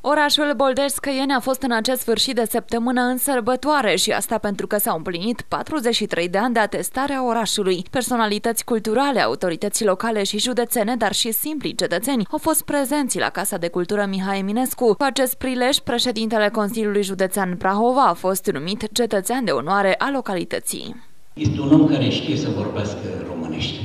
Orașul Boldeni-Scăieni a fost în acest sfârșit de săptămână în sărbătoare și asta pentru că s-au împlinit 43 de ani de atestare a orașului. Personalități culturale, autorități locale și județene, dar și simpli cetățeni au fost prezenți la Casa de Cultură Mihai Eminescu. Cu acest prilej, președintele Consiliului Județean Prahova a fost numit cetățean de onoare a localității. Este un om care știe să vorbească românește.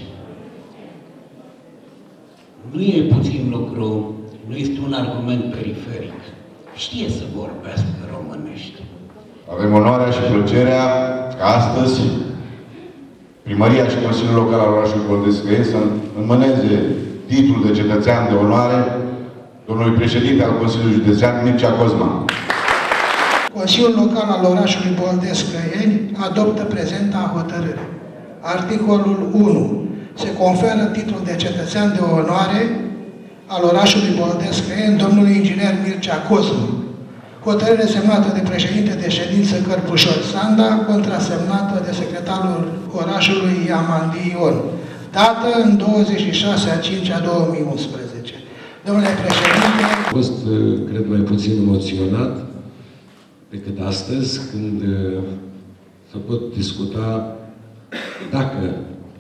Nu e puțin lucru, nu este un argument periferic. Știe să vorbească românește. Avem onoarea și plăcerea ca astăzi Primăria și Consiliul Local al orașului Boldeni-Scăieni să înmâneze titlul de cetățean de onoare domnului președinte al Consiliului Județean, Mircea Cosma. Consiliul Local al orașului Boldeni-Scăieni adoptă prezenta hotărâre. Articolul 1. Se conferă titlul de cetățean de onoare al orașului Boldeni-Scăieni domnului inginer Mircea Cosma. Hotărâre semnată de președinte de ședință Cărpușor Sanda, contrasemnată de secretarul orașului Amandi Ion, dată în 26/5/2011. Domnule președinte... Am fost, cred, mai puțin emoționat decât astăzi, când să pot discuta dacă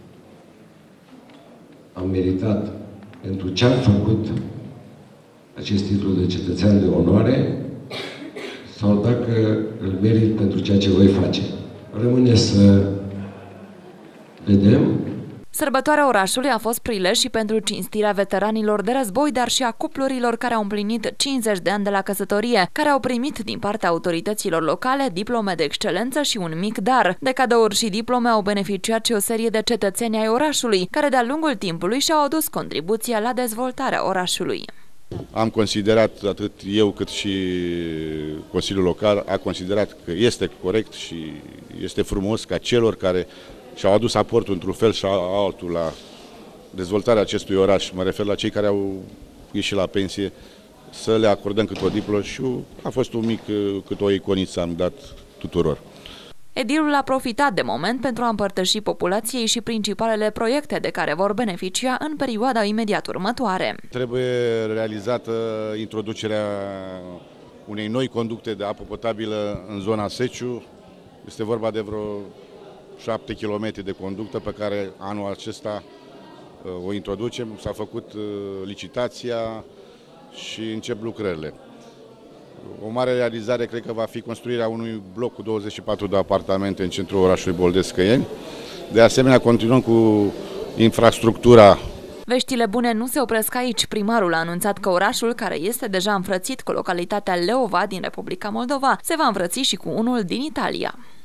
am meritat pentru ce am făcut acest titlu de cetățean de onoare sau dacă îl merit pentru ceea ce voi face. Rămâne să vedem. Sărbătoarea orașului a fost prilej și pentru cinstirea veteranilor de război, dar și a cuplurilor care au împlinit 50 de ani de la căsătorie, care au primit din partea autorităților locale diplome de excelență și un mic dar. De cadouri și diplome au beneficiat și o serie de cetățeni ai orașului, care de-a lungul timpului și-au adus contribuția la dezvoltarea orașului. Am considerat, atât eu cât și Consiliul Local, a considerat că este corect și este frumos ca celor care și-au adus aportul într-un fel și altul la dezvoltarea acestui oraș, mă refer la cei care au ieșit la pensie, să le acordăm câte o diplomă și a fost un mic, cât o iconiță am dat tuturor. Edilul a profitat de moment pentru a împărtăși populației și principalele proiecte de care vor beneficia în perioada imediat următoare. Trebuie realizată introducerea unei noi conducte de apă potabilă în zona Seciu. Este vorba de vreo 7 km de conductă pe care anul acesta o introducem. S-a făcut licitația și încep lucrările. O mare realizare cred că va fi construirea unui bloc cu 24 de apartamente în centrul orașului Boldeni-Scăieni. De asemenea, continuăm cu infrastructura. Veștile bune nu se opresc aici. Primarul a anunțat că orașul, care este deja înfrățit cu localitatea Leova din Republica Moldova, se va înfrăți și cu unul din Italia.